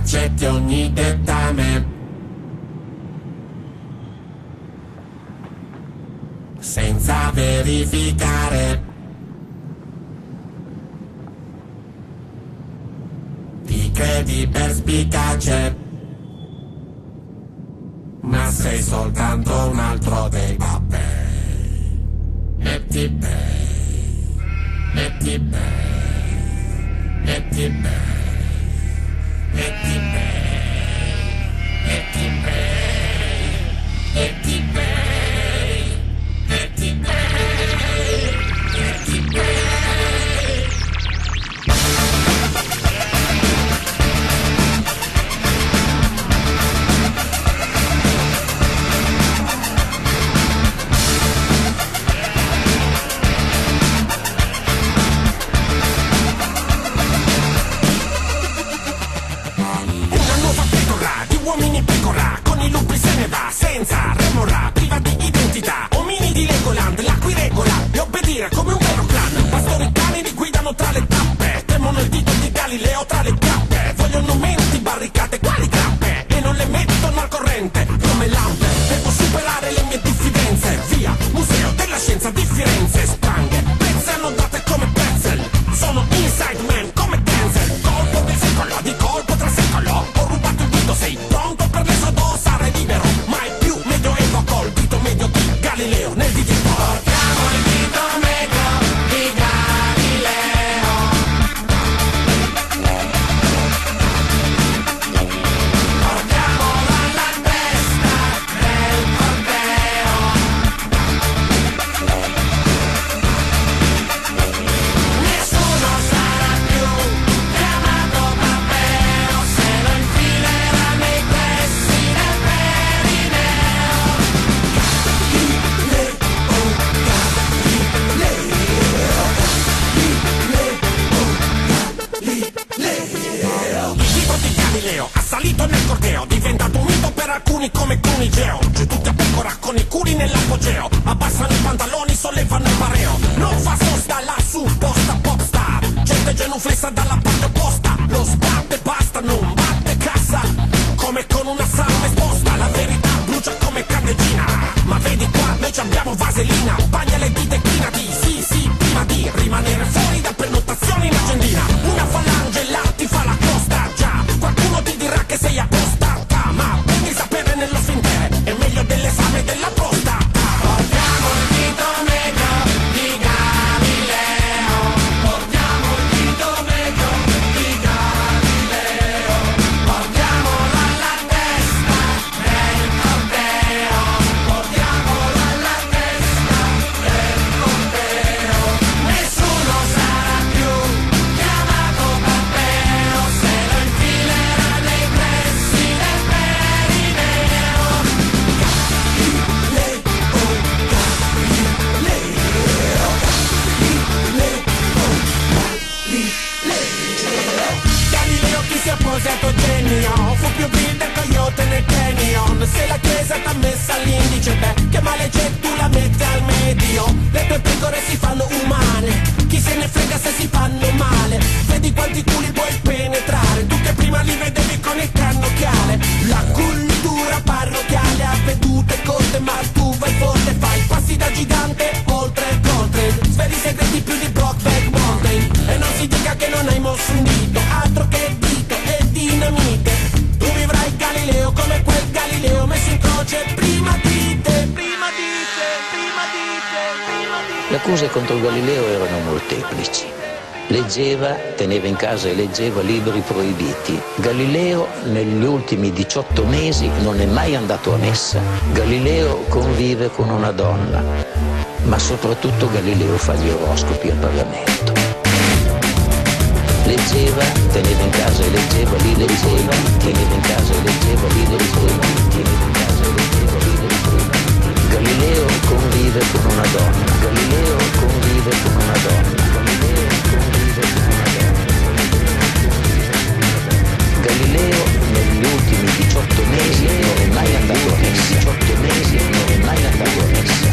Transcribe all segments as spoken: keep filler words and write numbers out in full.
accetti ogni dettame, senza verificare. Ti credi perspicace, ma sei soltanto un altro dei papei. E ti bei, e ti bei, e ti bei, e ti bei, e ti bei, e ti bei, e ti bei, e ti bei. Uomini pecora, con i lupi se ne va, senza remora, priva di identità. Omini di Legoland, la cui regola è obbedire come un vero clan. Pastori cani li guidano tra le tappe, temono il dito di Galileo tra le chiappe. Vogliono menti, barricate, quali grappe, e non le mettono al corrente come lampe. Devo superare le mie diffidenze, via, museo della scienza di Firenze. Spranghe, pezze annodate come pretzel, sono inside man come Denzel. Colpo del secolo, di colpo tra secolo, ho rubato il dito, sei pronto per l'esodo, sarei libero, mai più medioevo col dito medio di Galileo nel D J. Portiamo il dito medio di Galileo, portiamolo alla testa del corteo, nessuno sarà più chiamato Matteo se lo infilerà nei pressi del perineo. Il dito di Galileo ha salito nel corteo, diventato un mito per alcuni come Cunigeo. Giù tutti a pecora con i culi nell'apogeo, abbassano i pantaloni, sollevano il pareo. Non fa sosta la supposta popstar, gente genuflessa dalla parte opposta. Lo sbatte basta, non batte cassa, come con una salma esposta. La verità brucia come candeggina, ma vedi qua, noi ci abbiamo vaselina. Bagna le dita e chinati, sì sì, prima di rimanere fuori da prenotazioni in agendina. Una falange là ti fa la costa, già, qualcuno ti dirà che sei appostata, ma devi sapere nello sfintere è meglio dell'esame della prostata. Portiamo il dito medio di Galileo, portiamo il dito medio di Galileo, portiamolo alla testa del corteo, portiamolo alla testa del corteo. Nessuno sarà più chiamato Matteo se lo infilerà nei pressi del perineo. Galileo chi si è posato genio, fu più vil del coyote nel canyon. Se la chiesa t'ha messa all'indice, beh, che male c'è, tu la metti al medio. Le tue pecore si fanno umane, chi se ne frega se si fanno male. Vedi quanti culi puoi penetrare, tu che prima li vedevi con il cannocchiale. La cultura parrocchiale ha vedute corte, ma tu vai forte, fai passi da gigante oltre Coltrane. Sveli segreti più di Brokeback Mountain, e non si dica che non hai mosso un dito, altro che dito e dinamite. Tu vivrai Galileo come quel Galileo messo in croce, prima dite, prima dite, prima dite, prima dite. Le accuse contro Galileo erano molteplici. Leggeva, teneva in casa e leggeva libri proibiti. Galileo negli ultimi diciotto mesi non è mai andato a messa. Galileo convive con una donna, ma soprattutto Galileo fa gli oroscopi al Parlamento. Leggeva, teneva in casa e leggeva libri proibiti, teneva in casa e leggeva libri proibiti, teneva in casa e leggeva libri proibiti. Galileo convive con una donna, Galileo convive con una donna, Galileo convive con una donna. Galileo negli ultimi diciotto mesi non è mai andato a messa, diciotto mesi non è mai andato a messa.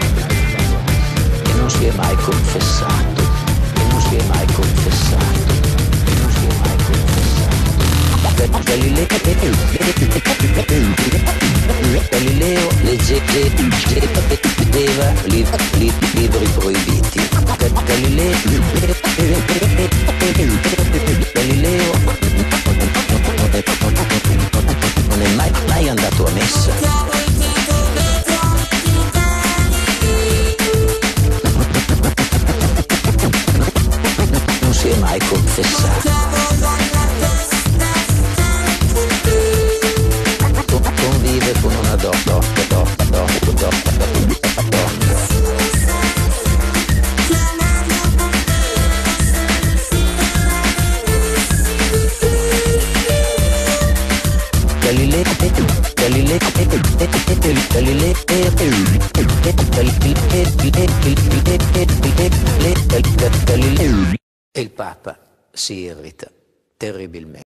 E non si è mai confessato, e non si è mai confessato. Galileo leggeva libri proibiti. Galileo Galileo non è mai, mai andato a messa. Non si è mai confessato. Convive con una donna, donna, donna, donna, donna. Galileo, Galileo, Galileo, Galileo, e il Papa si irrita terribilmente.